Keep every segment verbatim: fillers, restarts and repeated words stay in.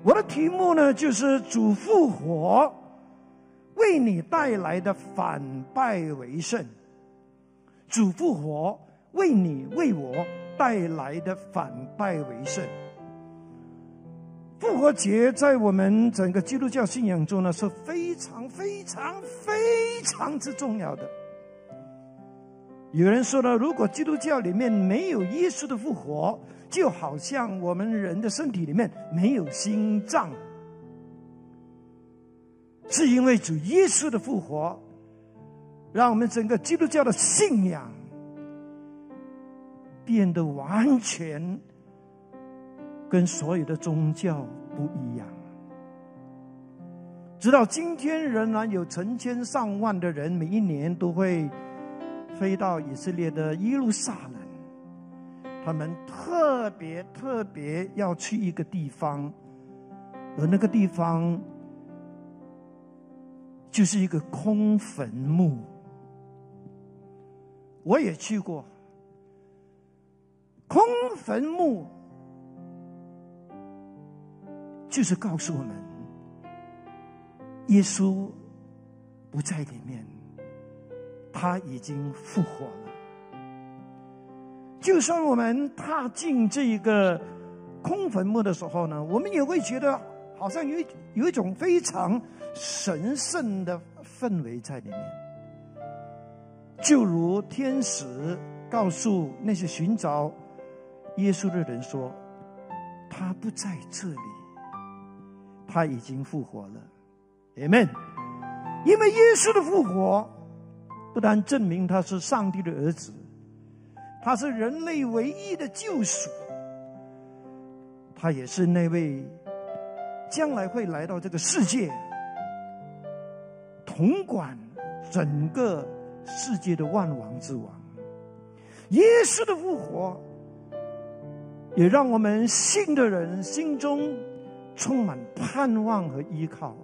我的题目呢，就是主复活为你带来的反败为胜。主复活为你为我带来的反败为胜。复活节在我们整个基督教信仰中呢，是非常非常非常之重要的。有人说呢，如果基督教里面没有耶稣的复活，就好像我们人的身体里面没有心脏。是因为主耶稣的复活，让我们整个基督教的信仰变得完全跟所有的宗教不一样。直到今天，仍然有成千上万的人每一年都会飞到以色列的耶路撒冷，他们特别特别要去一个地方，而那个地方就是一个空坟墓。我也去过。空坟墓就是告诉我们，耶稣不在里面，他已经复活了。就算我们踏进这个空坟墓的时候呢，我们也会觉得好像有一有一种非常神圣的氛围在里面，就如天使告诉那些寻找耶稣的人说，他不在这里，他已经复活了。 Amen。 因为耶稣的复活不但证明他是上帝的儿子，他是人类唯一的救赎，他也是那位将来会来到这个世界统管整个世界的万王之王。耶稣的复活也让我们信的人心中充满盼望和依靠。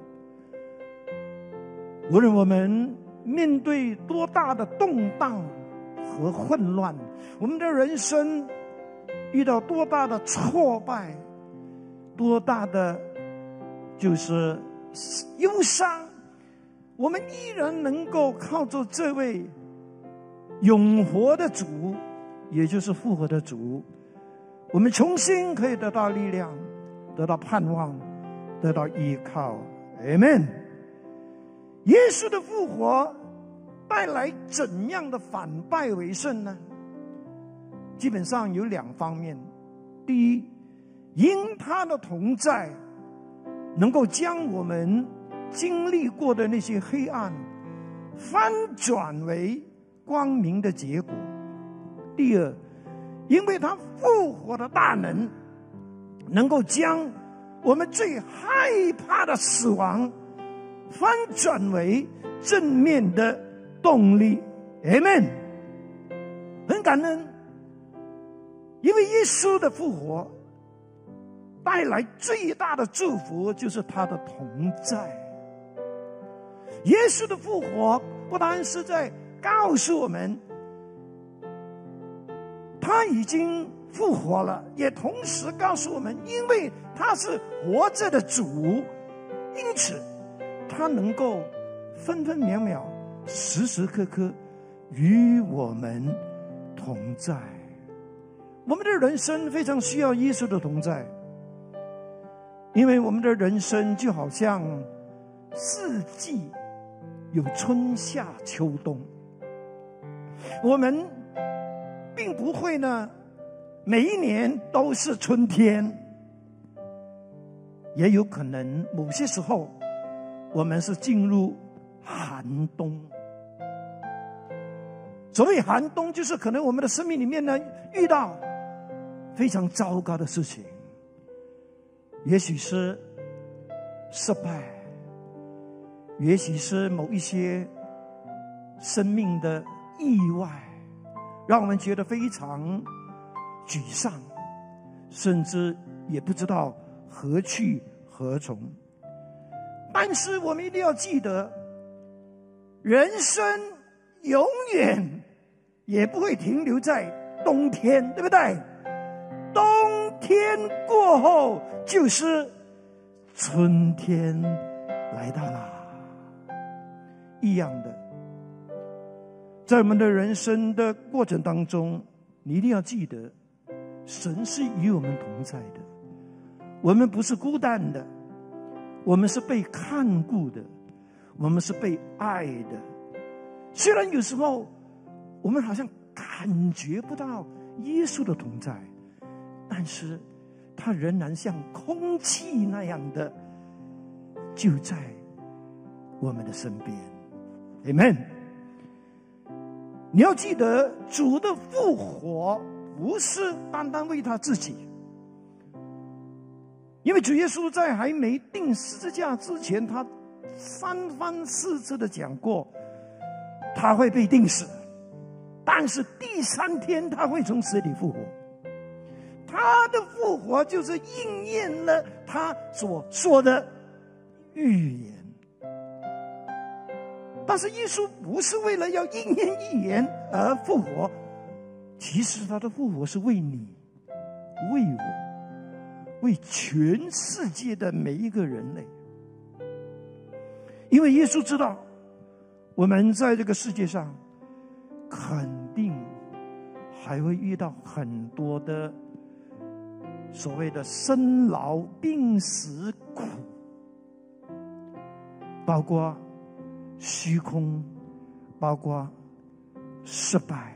无论我们面对多大的动荡和混乱，我们的人生遇到多大的挫败，多大的就是忧伤，我们依然能够靠着这位永活的主，也就是复活的主，我们重新可以得到力量，得到盼望，得到依靠。 Amen。 耶稣的复活带来怎样的反败为胜呢？基本上有两方面。第一，因他的同在能够将我们经历过的那些黑暗翻转为光明的结果。第二，因为他复活的大能能够将我们最害怕的死亡翻转为正面的动力。 Amen。 很感恩，因为耶稣的复活带来最大的祝福就是他的同在。耶稣的复活不单是在告诉我们他已经复活了，也同时告诉我们，因为他是活着的主，因此他能够分分秒秒时时刻刻与我们同在。我们的人生非常需要耶稣的同在，因为我们的人生就好像四季，有春夏秋冬，我们并不会呢每一年都是春天，也有可能某些时候我们是进入寒冬。所谓寒冬，就是可能我们的生命里面呢遇到非常糟糕的事情，也许是失败，也许是某一些生命的意外，让我们觉得非常沮丧，甚至也不知道何去何从。但是我们一定要记得，人生永远也不会停留在冬天，对不对？冬天过后就是春天来到了。一样的，在我们的人生的过程当中，你一定要记得，神是与我们同在的，我们不是孤单的，我们是被看顾的，我们是被爱的。虽然有时候我们好像感觉不到耶稣的同在，但是他仍然像空气那样的就在我们的身边。 Amen。 你要记得，主的复活不是单单为他自己，因为主耶稣在还没钉十字架之前，他三番四次的讲过他会被钉死，但是第三天他会从死里复活。他的复活就是应验了他所说的预言。但是耶稣不是为了要应验预言而复活，其实他的复活是为你、为我、为全世界的每一个人类。因为耶稣知道我们在这个世界上肯定还会遇到很多的所谓的生老病死苦，包括虚空，包括失败。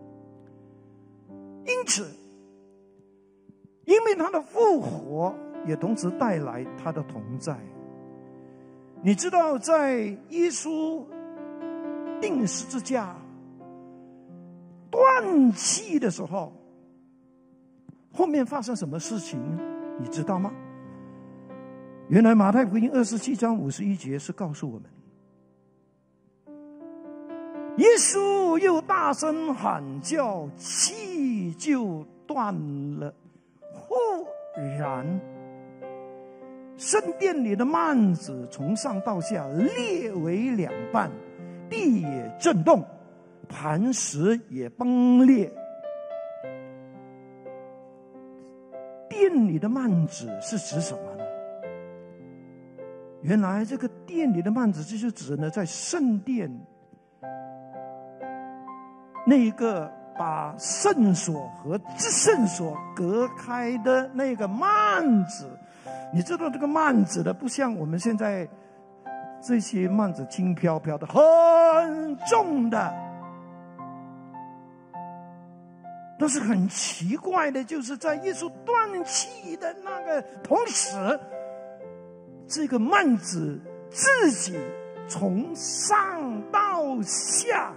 因此，因为他的复活也同时带来他的同在。你知道，在耶稣钉十字架断气的时候，后面发生什么事情你知道吗？原来马太福音二十七章五十一节是告诉我们，耶稣又大声喊叫，气就断了。忽然圣殿里的幔子从上到下裂为两半，地也震动，磐石也崩裂。殿里的幔子是指什么呢？原来这个殿里的幔子就是指呢，在圣殿那一个把圣所和至圣所隔开的那个幔子。你知道这个幔子的不像我们现在这些幔子轻飘飘的，很重的。但是很奇怪的，就是在耶稣断气的那个同时，这个幔子自己从上到下，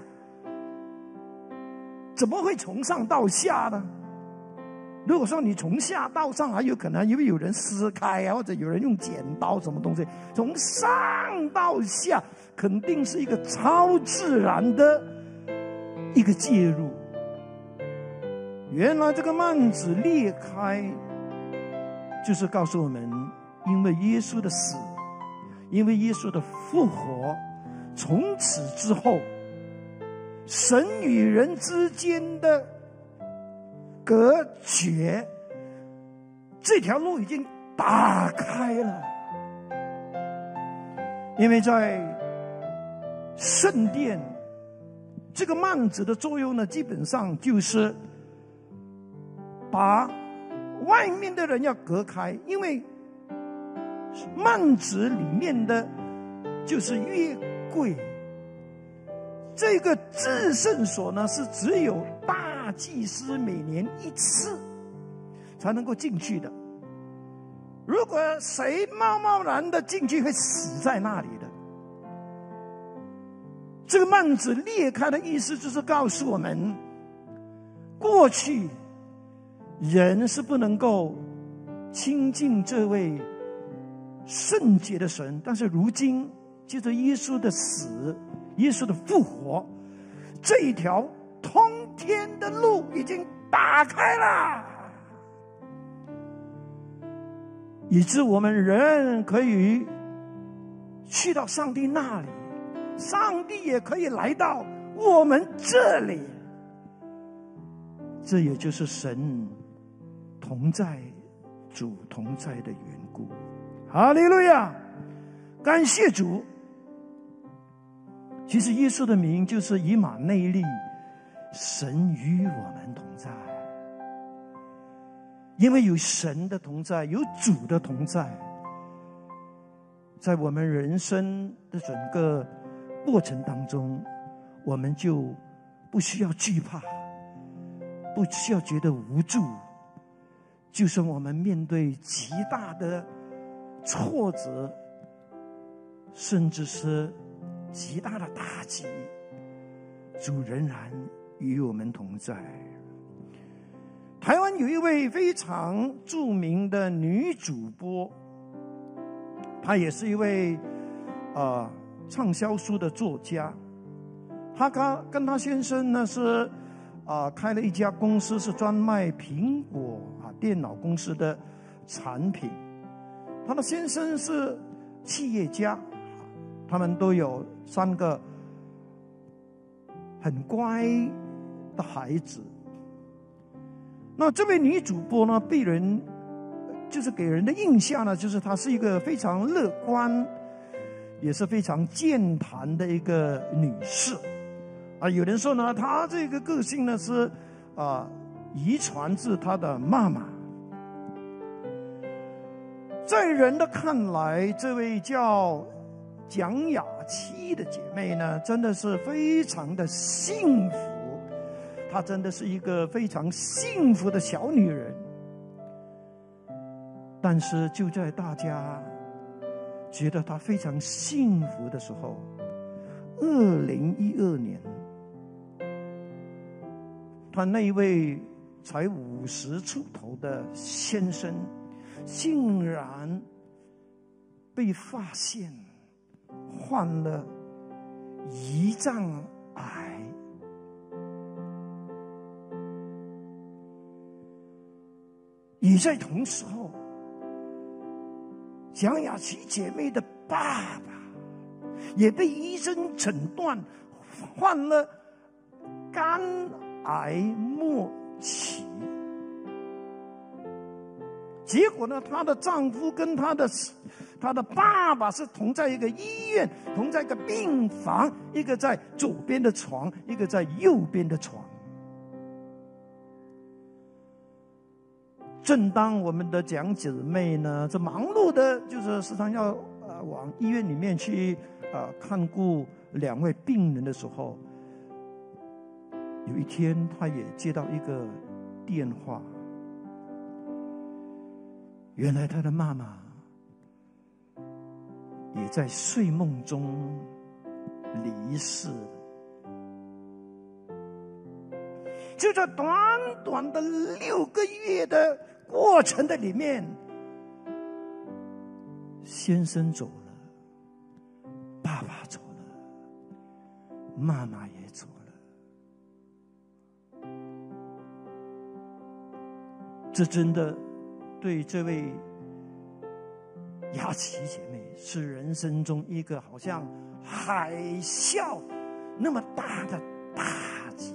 怎么会从上到下呢？如果说你从下到上，还有可能因为有人撕开啊，或者有人用剪刀什么东西，从上到下肯定是一个超自然的一个介入。原来这个幔子裂开，就是告诉我们，因为耶稣的死，因为耶稣的复活，从此之后，神与人之间的隔绝这条路已经打开了。因为在圣殿，这个幔子的作用呢，基本上就是把外面的人要隔开，因为幔子里面的就是约柜。这个至圣所呢，是只有大祭司每年一次才能够进去的。如果谁贸贸然的进去，会死在那里的。这个幔子裂开的意思，就是告诉我们，过去人是不能够亲近这位圣洁的神，但是如今借着耶稣的死，耶稣的复活，这一条通天的路已经打开了，以致我们人可以去到上帝那里，上帝也可以来到我们这里。这也就是神同在、主同在的缘故。 哈利路亚，感谢主。其实耶稣的名就是以马内利，神与我们同在。因为有神的同在，有主的同在，在我们人生的整个过程当中，我们就不需要惧怕，不需要觉得无助。就算我们面对极大的挫折，甚至是极大的打击，主仍然与我们同在。台湾有一位非常著名的女主播，她也是一位呃畅销书的作家。她跟跟她先生呢是啊、呃、开了一家公司，是专卖苹果啊电脑公司的产品。她的先生是企业家，他们都有三个很乖的孩子。那这位女主播呢，被人就是给人的印象呢，就是她是一个非常乐观，也是非常健谈的一个女士啊。有人说呢，她这个个性呢是啊遗传自她的妈妈。在人的看来，这位叫蒋雅琪的姐妹呢，真的是非常的幸福。她真的是一个非常幸福的小女人。但是就在大家觉得她非常幸福的时候，二零一二年，她那一位才五十出头的先生，竟然被发现患了胰脏癌。也在同时候，蒋雅琪姐妹的爸爸也被医生诊断患了肝癌末期。结果呢，她的丈夫跟她的她的爸爸是同在一个医院，同在一个病房，一个在左边的床，一个在右边的床。正当我们的蒋姊妹呢，这忙碌的，就是时常要呃往医院里面去呃看顾两位病人的时候，有一天她也接到一个电话，原来她的妈妈也在睡梦中离世。就在短短的六个月的过程的里面，先生走了，爸爸走了，妈妈也走了。这真的对这位雅琪姐妹是人生中一个好像海啸那么大的打击。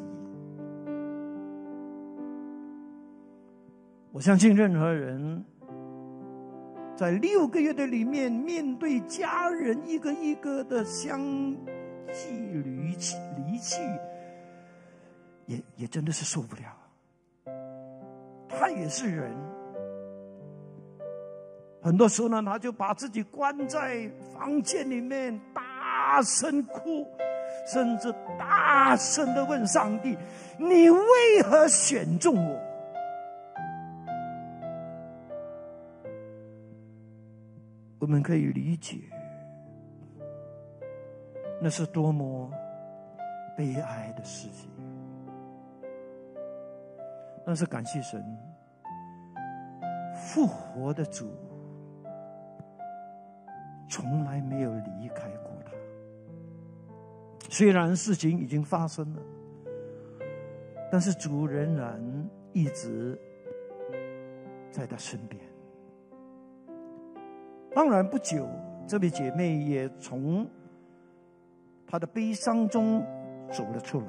我相信任何人在六个月的里面，面对家人一个一个的相继离去离去，也也真的是受不了。他也是人，很多时候呢，他就把自己关在房间里面，大声哭，甚至大声的问上帝：“你为何选中我？”我们可以理解，那是多么悲哀的事情。但是感谢神，复活的主从来没有离开过他。虽然事情已经发生了，但是主仍然一直在他身边。当然不久，这位姐妹也从她的悲伤中走了出来，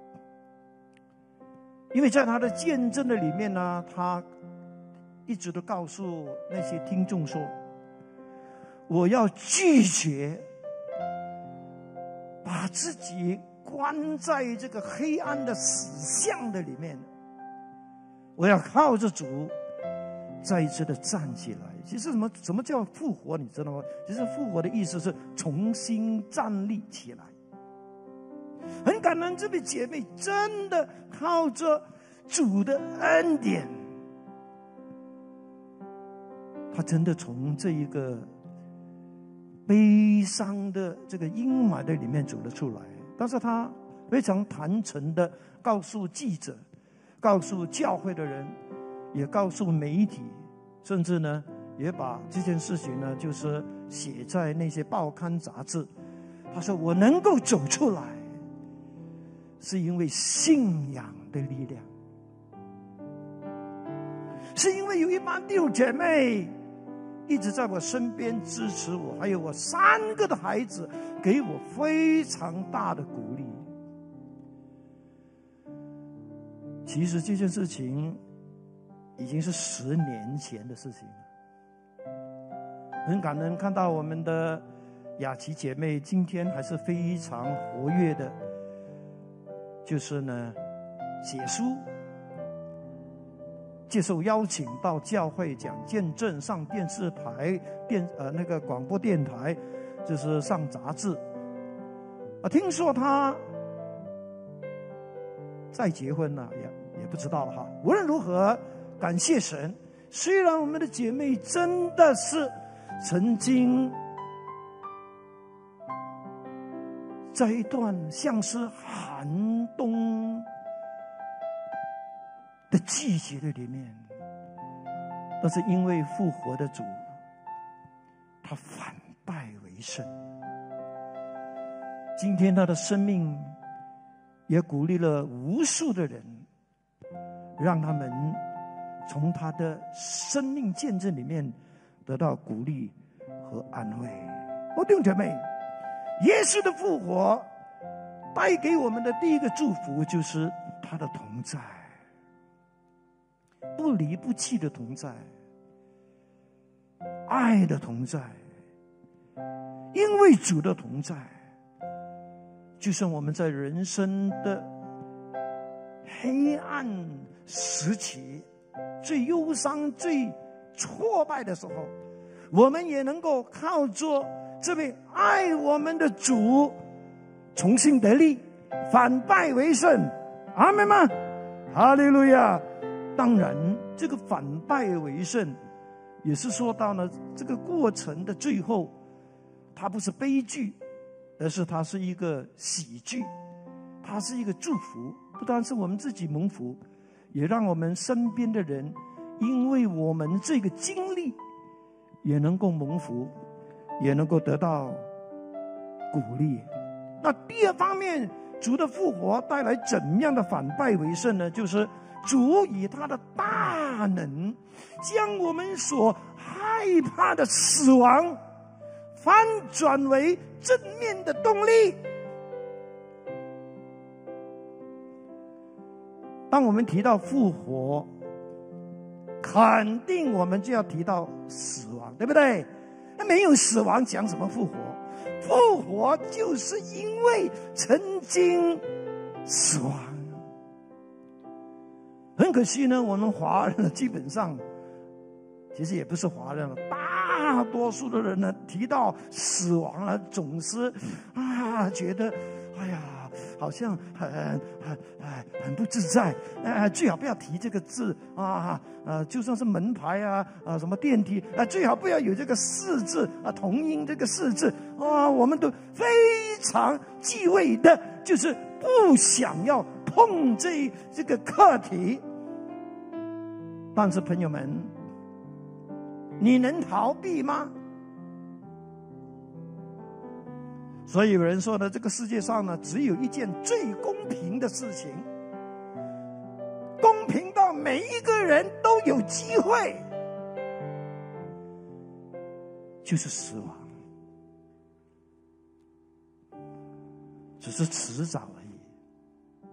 因为在她的见证的里面呢，她一直都告诉那些听众说， 我要拒绝把自己关在这个黑暗的死巷的里面，我要靠着主再一次的站起来。其实什么什么叫复活，你知道吗？其实复活的意思是重新站立起来。很感恩这位姐妹真的靠着主的恩典，她真的从这一个悲伤的这个阴霾的里面走了出来。但是她非常坦诚的告诉记者，告诉教会的人，也告诉媒体，甚至呢也把这件事情呢就是写在那些报刊杂志。她说我能够走出来是因为信仰的力量，是因为有一帮弟兄姐妹一直在我身边支持我，还有我三个的孩子给我非常大的鼓励。其实这件事情已经是十年前的事情了。很感恩看到我们的雅琪姐妹今天还是非常活跃的，就是呢写书，接受邀请到教会讲见证，上电视台电呃那个广播电台，就是上杂志。啊，听说他再结婚了，也也不知道了哈。无论如何，感谢神，虽然我们的姐妹真的是曾经在一段像是寒冬的季节的里面，但是因为复活的主，他反败为胜。今天他的生命也鼓励了无数的人，让他们从他的生命见证里面得到鼓励和安慰。我弟兄姐妹，耶稣的复活带给我们的第一个祝福就是他的同在，不离不弃的同在，爱的同在。因为主的同在，就算我们在人生的黑暗时期，最忧伤最挫败的时候，我们也能够靠着这位爱我们的主重新得力，反败为胜。阿们吗？哈利路亚。当然这个反败为胜也是说到呢，这个过程的最后它不是悲剧，而是它是一个喜剧，它是一个祝福。不单是我们自己蒙福，也让我们身边的人因为我们这个经历也能够蒙福，也能够得到鼓励。那第二方面，主的复活带来怎样的反败为胜呢？就是主以他的大能将我们所害怕的死亡翻转为正面的动力。当我们提到复活，肯定我们就要提到死亡，对不对？那没有死亡讲什么复活？复活就是因为曾经死亡。很可惜呢，我们华人基本上，其实也不是华人了，大多数的人呢提到死亡了，总是啊觉得哎呀好像很很很很不自在，哎，最好不要提这个字啊，呃，就算是门牌啊，啊，什么电梯啊，最好不要有这个四字啊，同音这个四字啊，我们都非常忌讳的，就是不想要碰这这个课题。但是朋友们，你能逃避吗？所以有人说呢，这个世界上呢，只有一件最公平的事情，公平到每一个人都有机会，就是死亡，只是迟早而已。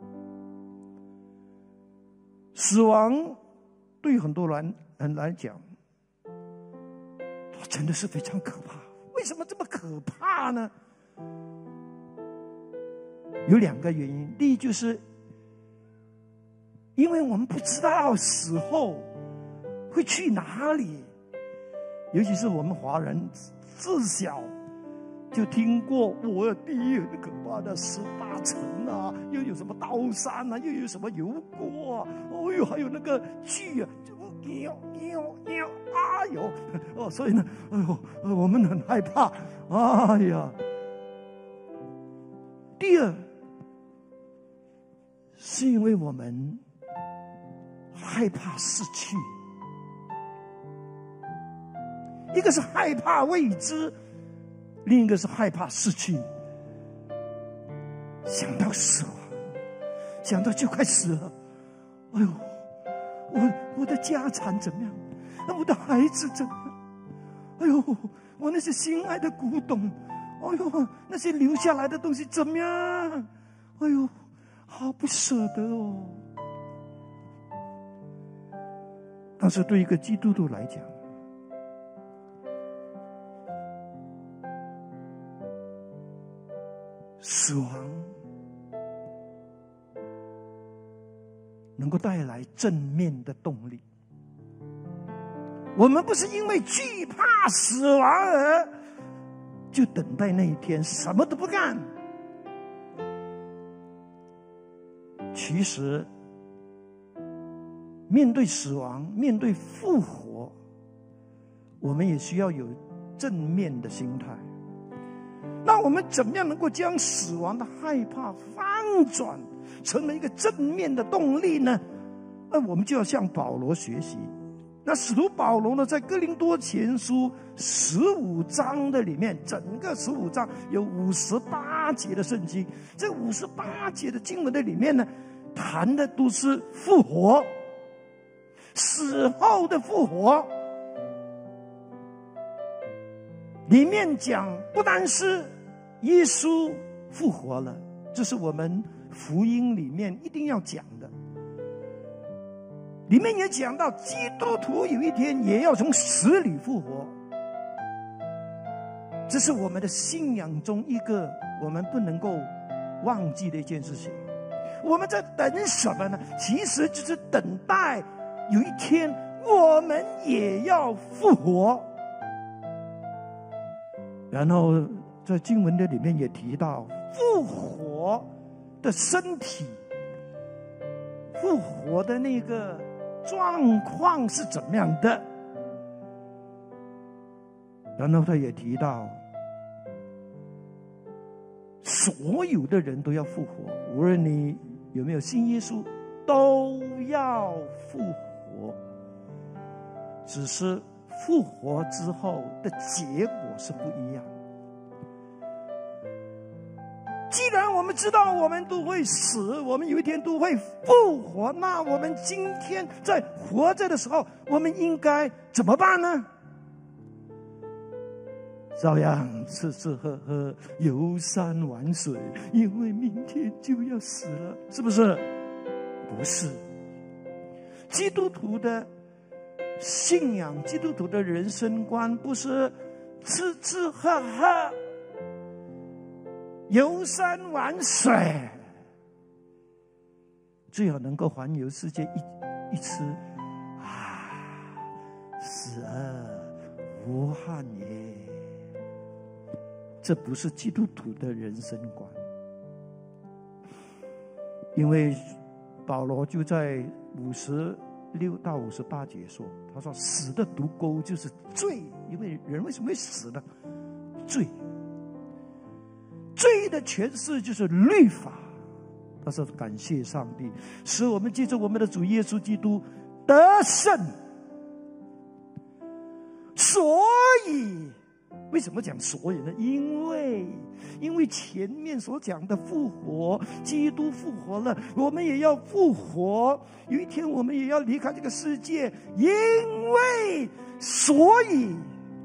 死亡对很多人人来讲，它真的是非常可怕。 什么这么可怕呢？有两个原因，第一就是因为我们不知道死后会去哪里，尤其是我们华人自小就听过我的地狱很可怕的十八层啊，又有什么刀山啊，又有什么油锅啊，哦哟，还有那个锯啊，喵喵喵，哎呦，哦，所以呢，哎呦，我们很害怕，哎呀。第二，是因为我们害怕失去，一个是害怕未知，另一个是害怕失去。想到死亡，想到就快死了，哎呦，我我的家产怎么样？那我的孩子怎么样？哎呦，我那些心爱的古董，哎呦，那些留下来的东西怎么样？哎呦，好不舍得哦。但是对一个基督徒来讲，死亡能够带来正面的动力。我们不是因为惧怕死亡而就等待那一天什么都不干。其实面对死亡，面对复活，我们也需要有正面的心态。那我们怎么样能够将死亡的害怕翻转成为一个正面的动力呢？那我们就要向保罗学习。那使徒保罗呢，在哥林多前书十五章的里面，整个十五章有五十八节的圣经，这五十八节的经文的里面呢，谈的都是复活，死后的复活。里面讲不单是耶稣复活了，这是我们福音里面一定要讲的。里面也讲到基督徒有一天也要从死里复活，这是我们的信仰中一个我们不能够忘记的一件事情。我们在等什么呢？其实就是等待有一天我们也要复活。然后在经文的里面也提到复活的身体，复活的那个状况是怎么样的。然后他也提到所有的人都要复活，无论你有没有信耶稣都要复活，只是复活之后的结果是不一样。既然我们知道我们都会死，我们有一天都会复活，那我们今天在活着的时候，我们应该怎么办呢？照样吃吃喝喝，游山玩水，因为明天就要死了，是不是？不是。基督徒的信仰，基督徒的人生观不是吃吃喝喝，游山玩水，最好能够环游世界一一次啊，死而无憾也。这不是基督徒的人生观。因为保罗就在五十六到五十八节说，他说死的毒钩就是罪。因为人为什么会死呢？罪罪的诠释就是律法。他说感谢上帝，使我们借着我们的主耶稣基督得胜。所以为什么讲所以呢？因为因为前面所讲的复活，基督复活了，我们也要复活，有一天我们也要离开这个世界。因为所以，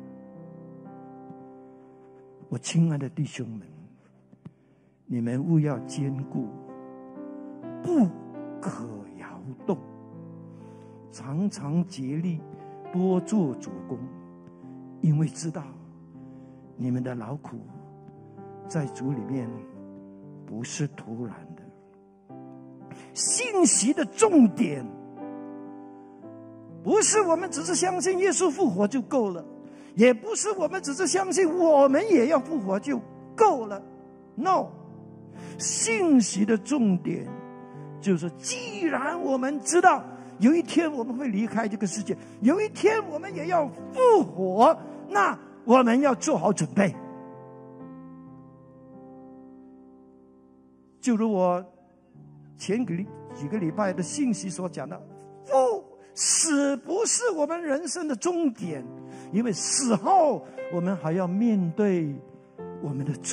我亲爱的弟兄们，你们务要坚固，不可摇动，常常竭力多做主工，因为知道你们的劳苦在主里面不是突然的。信息的重点不是我们只是相信耶稣复活就够了，也不是我们只是相信我们也要复活就够了。 No， 信息的重点就是既然我们知道有一天我们会离开这个世界，有一天我们也要复活，那我们要做好准备。就如我前几个礼拜的信息所讲的，复死不是我们人生的终点，因为死后我们还要面对我们的主，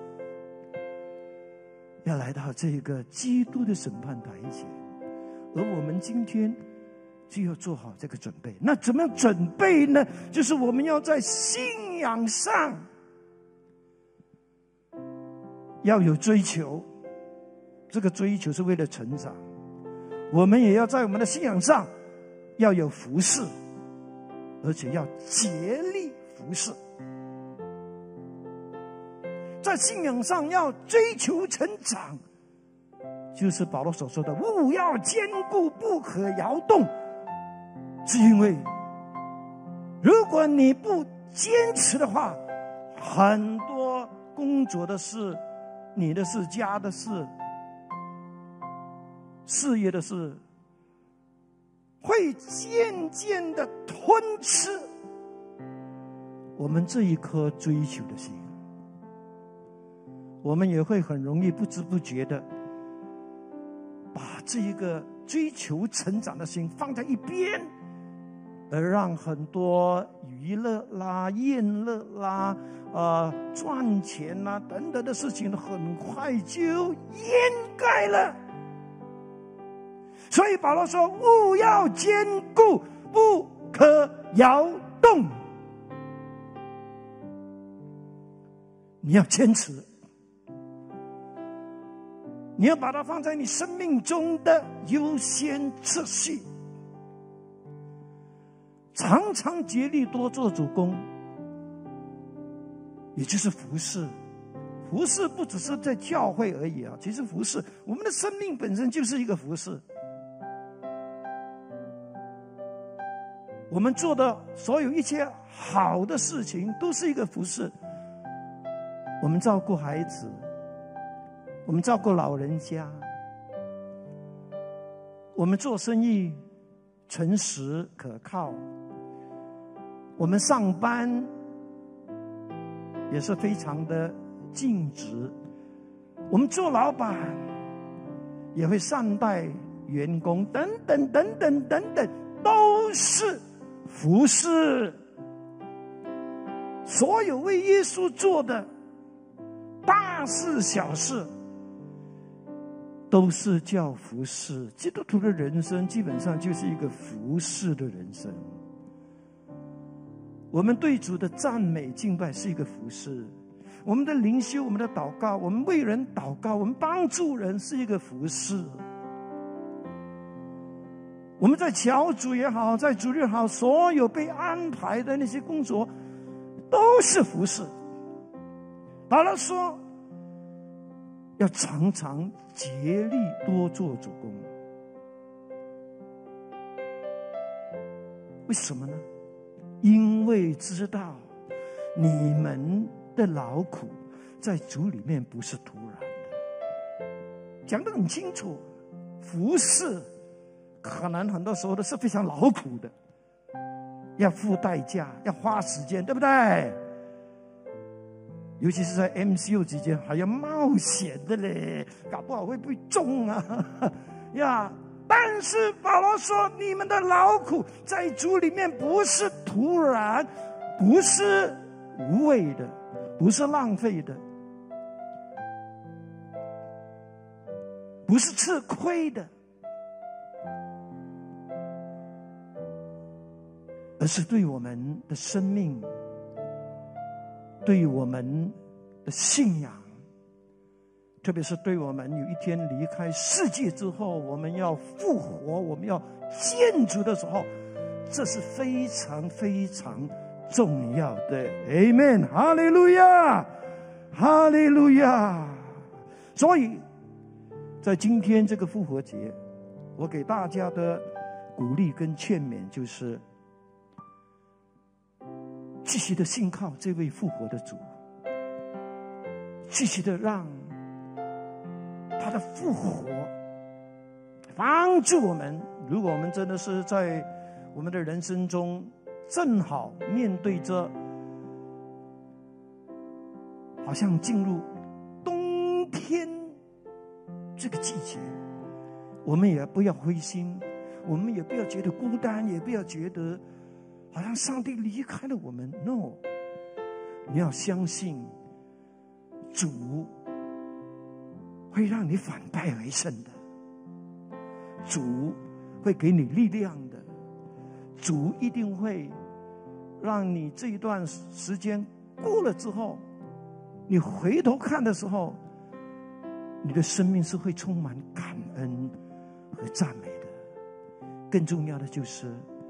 要来到这个基督的审判台前，而我们今天就要做好这个准备。那怎么样准备呢？就是我们要在信仰上要有追求，这个追求是为了成长。我们也要在我们的信仰上要有服事，而且要竭力服事。在信仰上要追求成长，就是保罗所说的务要坚固，不可摇动。是因为如果你不坚持的话，很多工作的事、你的事、家的事、事业的事会渐渐的吞吃我们这一颗追求的心，我们也会很容易不知不觉的把这一个追求成长的心放在一边，而让很多娱乐啦、宴乐啦、呃赚钱啦等等的事情很快就掩盖了。所以保罗说务要坚固，不可摇动。你要坚持，你要把它放在你生命中的优先次序，常常竭力多做主工，也就是服事。服事不只是在教会而已啊，其实服事，我们的生命本身就是一个服事。我们做的所有一切好的事情都是一个服事。我们照顾孩子，我们照顾老人家，我们做生意诚实可靠，我们上班也是非常的尽职，我们做老板也会善待员工，等等等等等等，都是服事。所有为耶稣做的大事小事都是叫服事。基督徒的人生基本上就是一个服事的人生。我们对主的赞美敬拜是一个服事，我们的灵修，我们的祷告，我们为人祷告，我们帮助人是一个服事。我们在小组也好，在主日好，所有被安排的那些工作都是服事。保罗说要常常竭力多做主工。为什么呢？因为知道你们的劳苦在主里面不是突然的，讲得很清楚。服事可能很多时候都是非常劳苦的，要付代价，要花时间，对不对？尤其是在 M C U 之间还要冒险的嘞，搞不好会被中啊呀！但是保罗说，你们的劳苦在主里面不是突然，不是无谓的，不是浪费的，不是吃亏的，而是对我们的生命，对我们的信仰，特别是对我们有一天离开世界之后，我们要复活，我们要建筑的时候，这是非常非常重要的。 Amen， 哈利路亚，哈利路亚。所以在今天这个复活节，我给大家的鼓励跟劝勉就是继续的信靠这位复活的主，继续的让他的复活帮助我们。如果我们真的是在我们的人生中正好面对着好像进入冬天这个季节，我们也不要灰心，我们也不要觉得孤单，也不要觉得好像上帝离开了我们。 No， 你要相信主会让你反败为胜的，主会给你力量的，主一定会让你这一段时间过了之后，你回头看的时候，你的生命是会充满感恩和赞美的。更重要的就是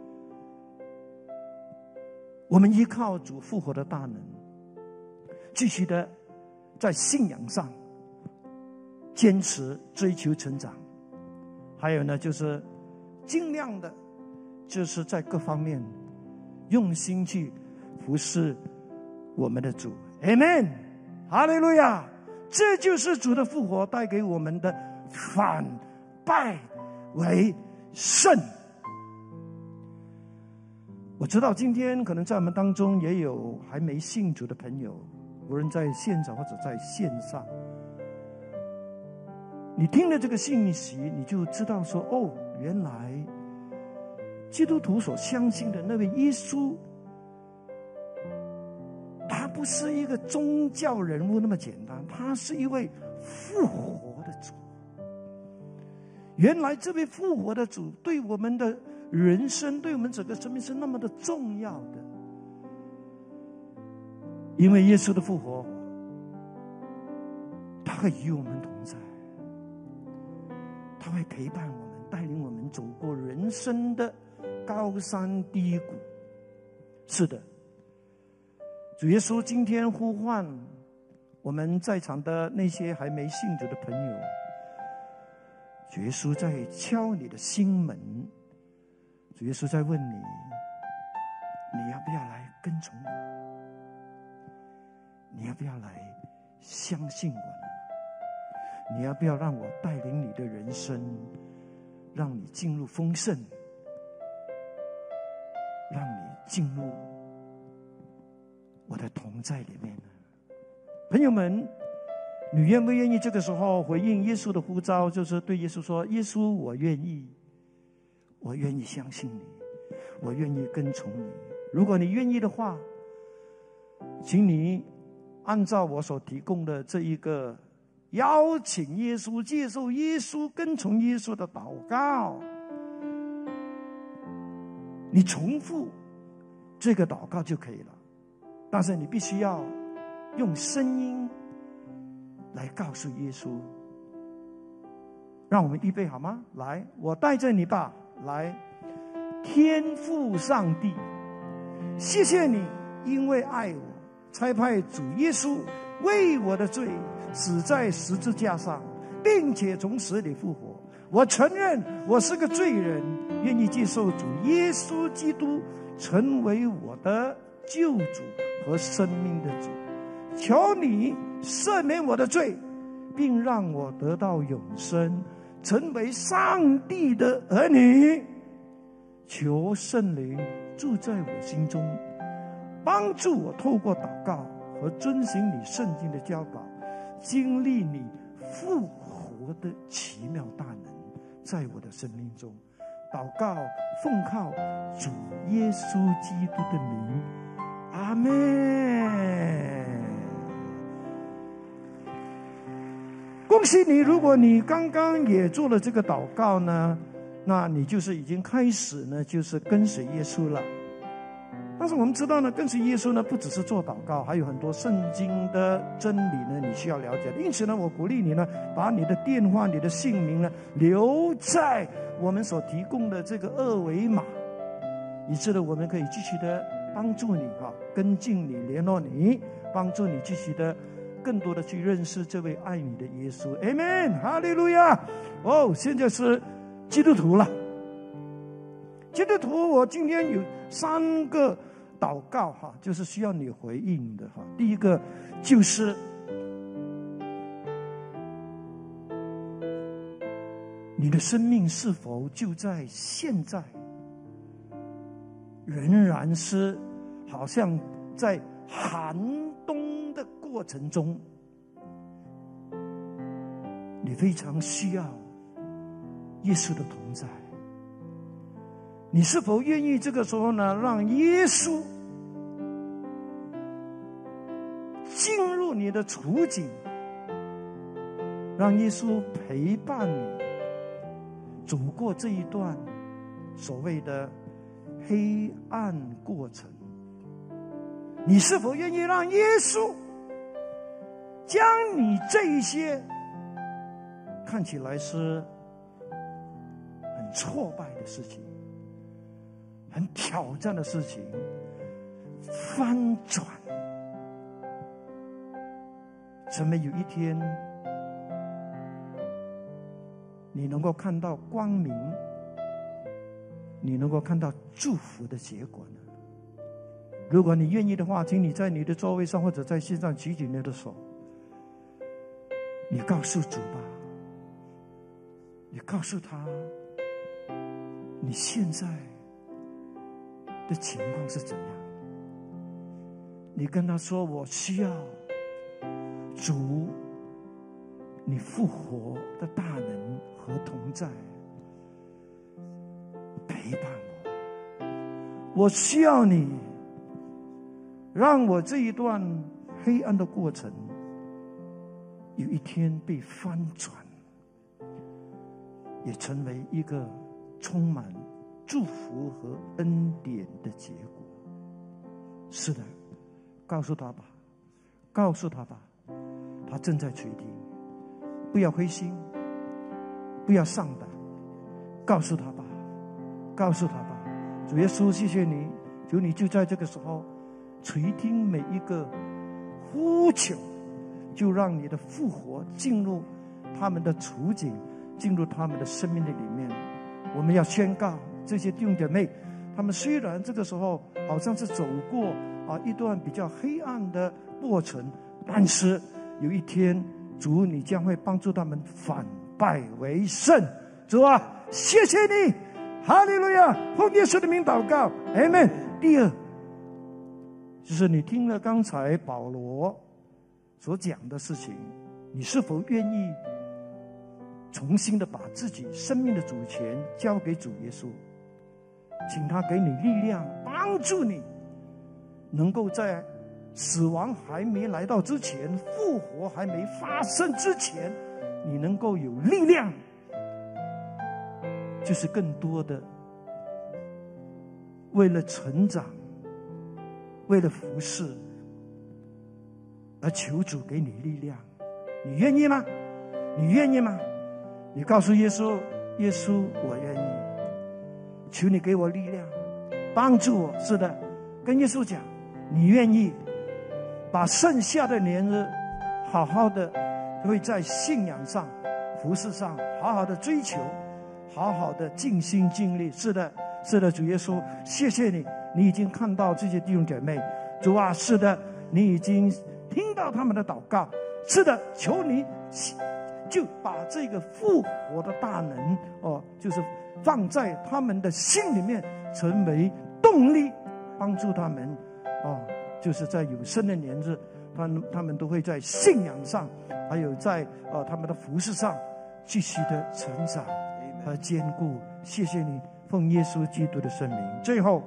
我们依靠主复活的大能，继续的在信仰上坚持追求成长，还有呢就是尽量的就是在各方面用心去服侍我们的主。 Amen， 哈利路亚。这就是主的复活带给我们的反败为胜。我知道今天可能在我们当中也有还没信主的朋友，无论在现场或者在线上，你听了这个信息，你就知道说，哦，原来基督徒所相信的那位耶稣，他不是一个宗教人物那么简单，他是一位复活的主。原来这位复活的主对我们的人生，对我们整个生命是那么的重要的。因为耶稣的复活，他会与我们同在，他会陪伴我们，带领我们走过人生的高山低谷。是的，主耶稣今天呼唤我们在场的那些还没信主的朋友，主耶稣在敲你的心门，主耶稣在问你，你要不要来跟从我？你要不要来相信我呢？你要不要让我带领你的人生，让你进入丰盛，让你进入我的同在里面呢？朋友们，你愿不愿意这个时候回应耶稣的呼召，就是对耶稣说，耶稣，我愿意，我愿意相信你，我愿意跟从你。如果你愿意的话，请你按照我所提供的这一个邀请耶稣、接受耶稣、跟从耶稣的祷告，你重复这个祷告就可以了。但是你必须要用声音来告诉耶稣。让我们预备好吗？来，我带着你吧。来，天父上帝，谢谢你因为爱我，差派主耶稣为我的罪死在十字架上，并且从死里复活。我承认我是个罪人，愿意接受主耶稣基督成为我的救主和生命的主。求你赦免我的罪，并让我得到永生，成为上帝的儿女。求圣灵住在我心中，帮助我透过祷告和遵行你圣经的教导，经历你复活的奇妙大能在我的生命中。祷告奉靠主耶稣基督的名，阿们。恭喜你，如果你刚刚也做了这个祷告呢，那你就是已经开始呢，就是跟随耶稣了。但是我们知道呢，跟随耶稣呢，不只是做祷告，还有很多圣经的真理呢，你需要了解的。因此呢，我鼓励你呢，把你的电话、你的姓名呢，留在我们所提供的这个二维码，以致呢，我们可以继续的帮助你哈，跟进你，联络你，帮助你继续的更多的去认识这位爱你的耶稣。 Amen， 哈利路亚。哦，现在是基督徒了。基督徒，我今天有三个祷告哈，就是需要你回应的哈。第一个就是你的生命是否就在现在仍然是好像在寒冬的过程中，你非常需要耶稣的同在？你是否愿意这个时候呢，让耶稣进入你的处境，让耶稣陪伴你走过这一段所谓的黑暗过程？你是否愿意让耶稣将你这一些看起来是很挫败的事情，很挑战的事情翻转，成为有一天你能够看到光明，你能够看到祝福的结果呢？如果你愿意的话，请你在你的座位上或者在线上举起你的手，你告诉主吧，你告诉他你现在的情况是怎样。你跟他说，我需要主你复活的大能和同在陪伴我，我需要你让我这一段黑暗的过程有一天被翻转，也成为一个充满祝福和恩典的结果。是的，告诉他吧，告诉他吧，他正在垂听。不要灰心，不要上胆，告诉他吧，告诉他吧。主耶稣，谢谢你，求你就在这个时候垂听每一个呼求，就让你的复活进入他们的处境，进入他们的生命的里面。我们要宣告这些弟兄姐妹，他们虽然这个时候好像是走过啊一段比较黑暗的过程，但是有一天主你将会帮助他们反败为胜。主啊，谢谢你，哈利路亚，奉耶稣的名祷告，阿们。第二就是你听了刚才保罗所讲的事情，你是否愿意重新的把自己生命的主权交给主耶稣，请他给你力量，帮助你能够在死亡还没来到之前，复活还没发生之前，你能够有力量，就是更多的为了成长，为了服侍而求主给你力量。你愿意吗？你愿意吗？你告诉耶稣，耶稣，我愿意，求你给我力量，帮助我。是的，跟耶稣讲，你愿意把剩下的年日好好的会在信仰上、服事上好好的追求，好好的尽心尽力。是的，是的，主耶稣，谢谢你，你已经看到这些弟兄姐妹。主啊，是的，你已经听到他们的祷告。是的，求你就把这个复活的大能哦，就是放在他们的心里面，成为动力，帮助他们哦，就是在有生的年日，他们他们都会在信仰上，还有在呃他们的服事上继续的成长和坚固。谢谢你，奉耶稣基督的圣名。最后，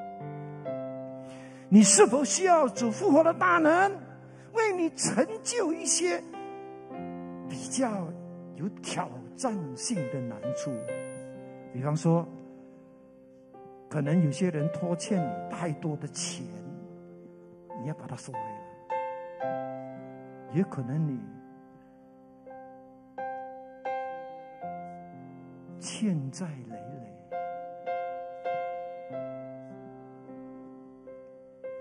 你是否需要主复活的大能为你成就一些比较有挑战性的难处？比方说，可能有些人拖欠你太多的钱，你要把它收回来。也可能你欠债累累，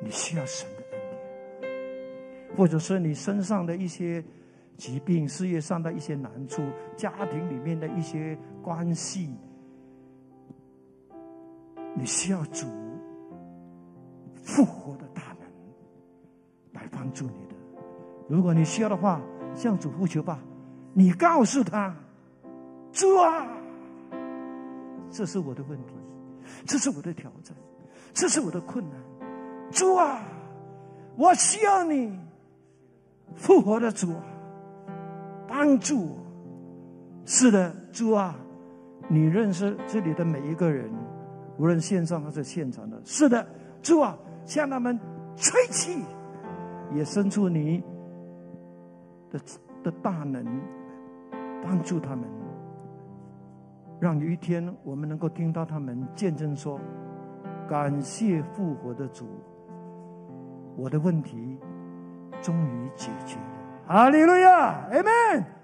你需要神的恩典，或者是你身上的一些疾病、事业上的一些难处、家庭里面的一些关系，你需要主复活的大能来帮助你的。如果你需要的话，向主呼求吧。你告诉他，主啊，这是我的问题，这是我的挑战，这是我的困难。主啊，我需要你复活的主啊，帮助我。是的，主啊，你认识这里的每一个人，无论线上还是现场的。是的，主啊，向他们吹气，也伸出你的的大能，帮助他们，让有一天我们能够听到他们见证说：感谢复活的主，我的问题终于解决了。哈利路亚，阿们。